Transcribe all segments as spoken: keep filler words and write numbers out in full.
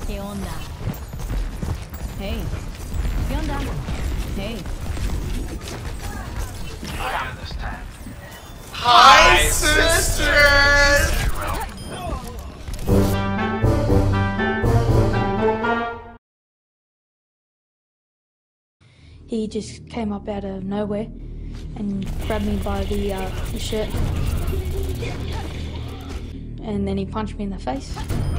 ¿Qué onda? Hey. ¿Qué onda? Hey. I understand. Hi, sisters! He just came up out of nowhere and grabbed me by the, uh, the shirt. And then he punched me in the face.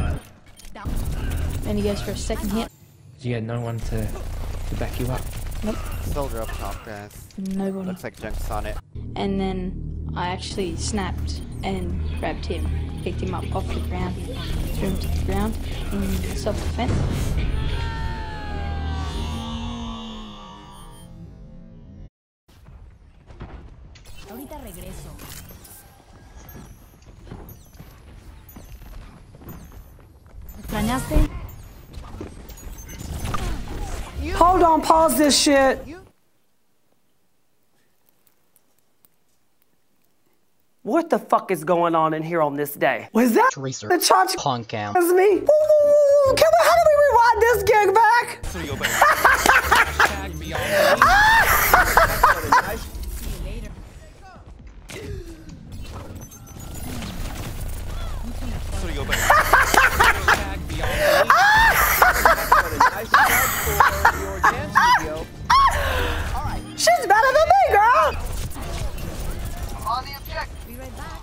Then he goes for a second hit. You had no one to, to back you up? Nope. Soldier up top, guys. Nobody. Looks like Junk's on it. And then I actually snapped and grabbed him, picked him up off the ground, threw him to the ground in self-defense. Ahorita regreso. ¿Me extrañaste? Hold on, pause this shit. What the fuck is going on in here on this day? Was that Tracer. the charge? Punk out. That's me. Woo, woo, woo. Can we, how do we rewind this gig back? See you later. She's better than me, girl. On the objective. Be right back.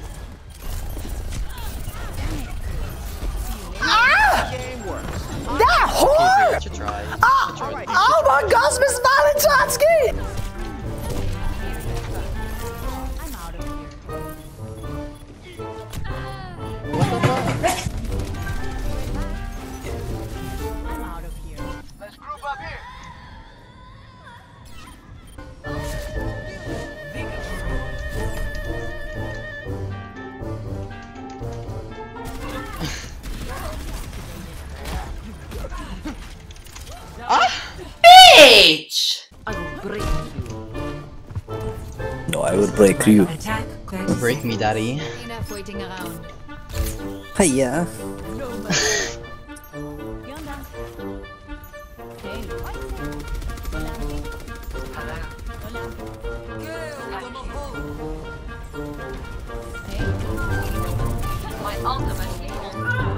Ah! Game works. That whore! Should try. Oh, Should try. oh my gosh, Miss Valentonsky! I'm out of here. I'm out of here. Let's group up here. Bitch! I will break you. No, I will break you. Break me, daddy. Enough waiting around. Hiya. ¿Qué onda? Hey. Hola. Hola. Hey. My ultimate is on.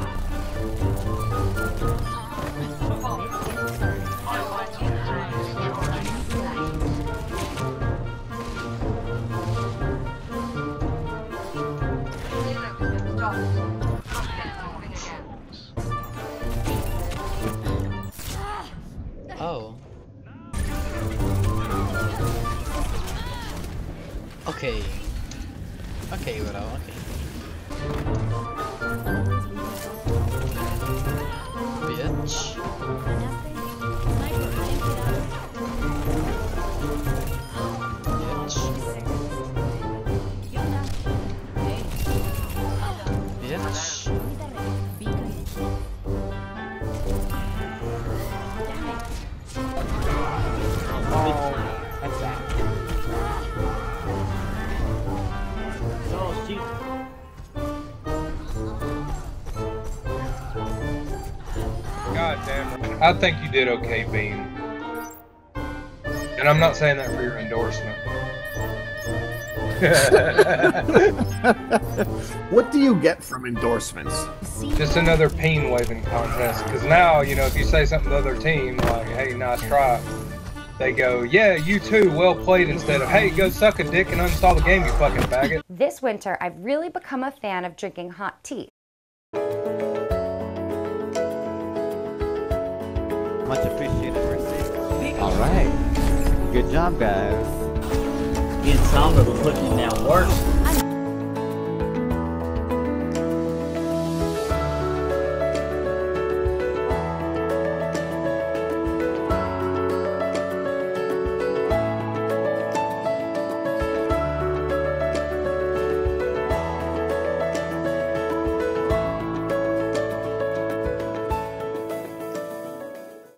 Oh. Okay. Okay, Uro, okay. Bitch. Bitch. Bitch. That's that. God damn it. I think you did okay, Bean. And I'm not saying that for your endorsement. What do you get from endorsements? Just another peen waving contest. Because now, you know, if you say something to the other team, like, hey, nice try, they go, yeah, you too, well played, instead of, hey, go suck a dick and uninstall the game, you fucking faggot. This winter, I've really become a fan of drinking hot tea. Much appreciated, Mercy. Alright. Good job, guys. Me and Samba were putting in that work.